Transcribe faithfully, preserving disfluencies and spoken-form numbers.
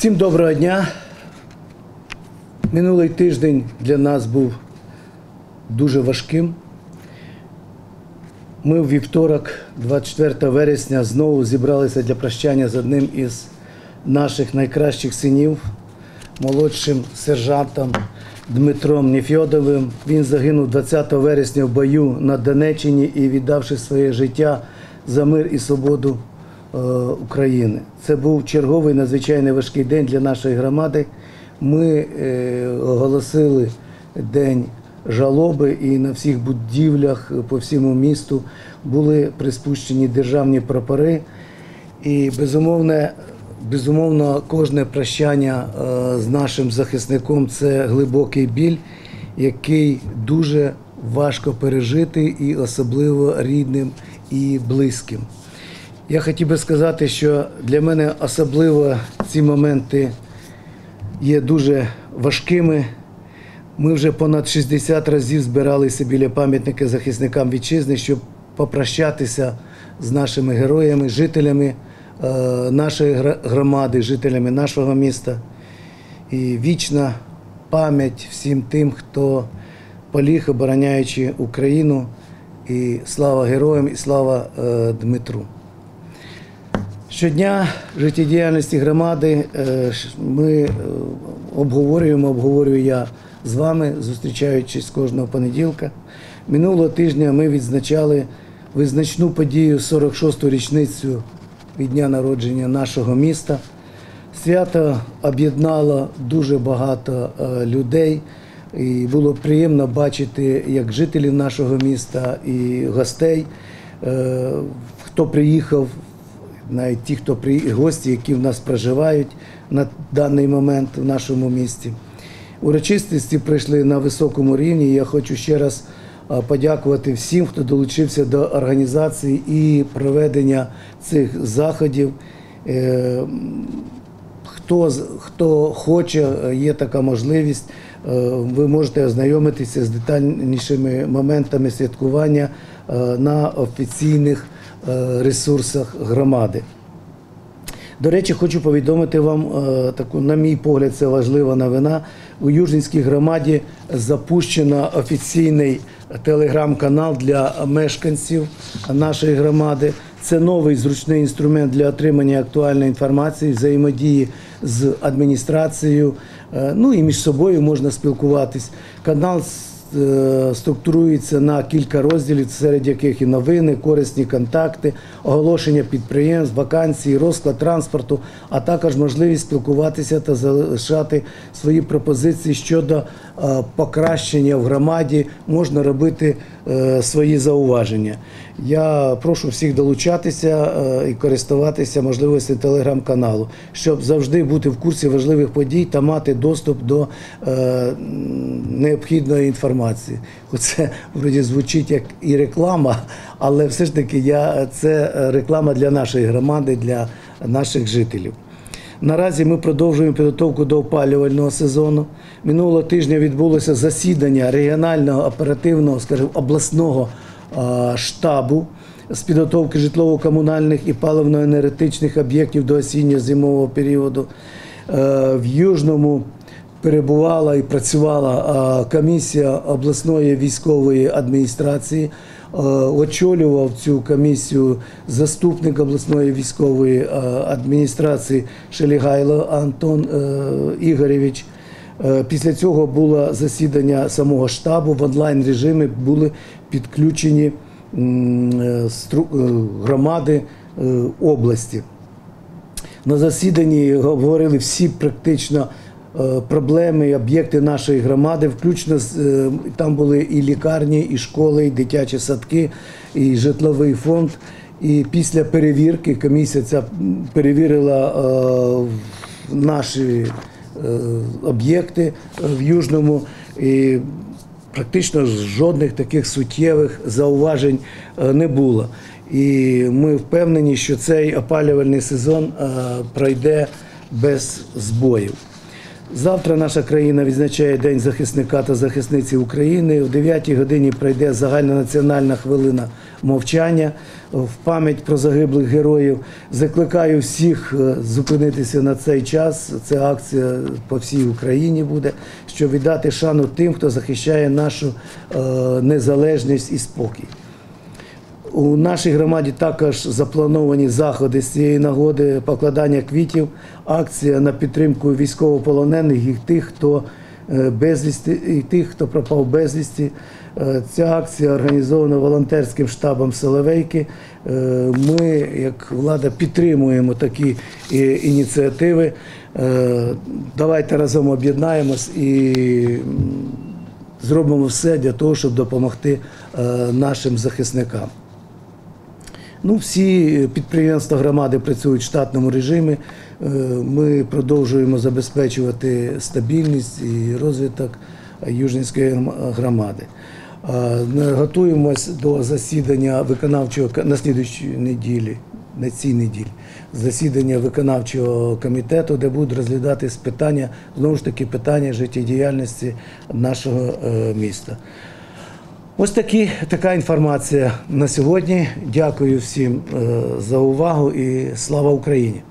Всім доброго дня. Минулий тиждень для нас був дуже важким. Ми в вівторок, двадцять четвертого вересня, знову зібралися для прощання з одним із наших найкращих синів, молодшим сержантом Дмитром Нефьодовим. Він загинув двадцятого вересня в бою на Донеччині і віддавши своє життя за мир і свободу України. Це був черговий надзвичайно важкий день для нашої громади. Ми оголосили день жалоби і на всіх будівлях по всьому місту були приспущені державні прапори. І безумовно, безумовно кожне прощання з нашим захисником – це глибокий біль, який дуже важко пережити і особливо рідним і близьким. Я хотів би сказати, що для мене особливо ці моменти є дуже важкими. Ми вже понад шістдесят разів збиралися біля пам'ятника захисникам вітчизни, щоб попрощатися з нашими героями, жителями нашої громади, жителями нашого міста. І вічна пам'ять всім тим, хто поліг, обороняючи Україну. І слава героям, і слава Дмитру. Щодня життєдіяльності громади ми обговорюємо, обговорюю я з вами, зустрічаючись кожного понеділка. Минулого тижня ми відзначали визначну подію, сорок шосту річницю від дня народження нашого міста. Свято об'єднало дуже багато людей. І було приємно бачити, як жителів нашого міста і гостей, хто приїхав, навіть ті, хто приїхав, гості, які в нас проживають на даний момент в нашому місті. Урочистості пройшли на високому рівні. Я хочу ще раз подякувати всім, хто долучився до організації і проведення цих заходів. Хто, хто хоче, є така можливість, ви можете ознайомитися з детальнішими моментами святкування на офіційних ресурсах громади. До речі, хочу повідомити вам таку, на мій погляд, це важлива новина. У Южненській громаді запущено офіційний телеграм-канал для мешканців нашої громади. Це новий зручний інструмент для отримання актуальної інформації, взаємодії з адміністрацією, ну і між собою можна спілкуватись. Канал структурується на кілька розділів, серед яких і новини, корисні контакти, оголошення підприємств, вакансії, розклад транспорту, а також можливість спілкуватися та залишати свої пропозиції щодо покращення в громаді, можна робити свої зауваження. Я прошу всіх долучатися і користуватися можливістю телеграм-каналу, щоб завжди бути в курсі важливих подій та мати доступ до необхідної інформації. Це вроді звучить як і реклама, але все ж таки я, це реклама для нашої громади, для наших жителів. Наразі ми продовжуємо підготовку до опалювального сезону. Минулого тижня відбулося засідання регіонального оперативного, скажімо, обласного штабу з підготовки житлово-комунальних і паливно-енергетичних об'єктів до осінньо-зимового періоду. В Южному перебувала і працювала комісія обласної військової адміністрації. Очолював цю комісію заступник обласної військової адміністрації Шелігайло Антон Ігоревич. Після цього було засідання самого штабу, в онлайн-режимі були підключені громади області. На засіданні говорили всі практично проблеми, об'єкти нашої громади, включно там були і лікарні, і школи, і дитячі садки, і житловий фонд. І після перевірки комісія ця перевірила наші об'єкти в Южному, і практично жодних таких суттєвих зауважень не було. І ми впевнені, що цей опалювальний сезон пройде без збоїв. Завтра наша країна відзначає День захисника та захисниці України. О дев'ятій годині пройде загальнонаціональна хвилина мовчання в пам'ять про загиблих героїв. Закликаю всіх зупинитися на цей час. Це акція по всій Україні буде, щоб віддати шану тим, хто захищає нашу незалежність і спокій. У нашій громаді також заплановані заходи з цієї нагоди: покладання квітів, акція на підтримку військовополонених і тих, хто безвісти, і тих, хто пропав безвісти. Ця акція організована волонтерським штабом Соловейки. Ми, як влада, підтримуємо такі ініціативи. Давайте разом об'єднаємось і зробимо все для того, щоб допомогти нашим захисникам. Ну, всі підприємства громади працюють в штатному режимі. Ми продовжуємо забезпечувати стабільність і розвиток Южненської громади. Готуємось до засідання виконавчого на слідуючій неділі, на цій неділі, засідання виконавчого комітету, де будуть розглядатись питання, знову ж таки, питання життєдіяльності нашого міста. Ось такі, така інформація на сьогодні. Дякую всім за увагу і слава Україні!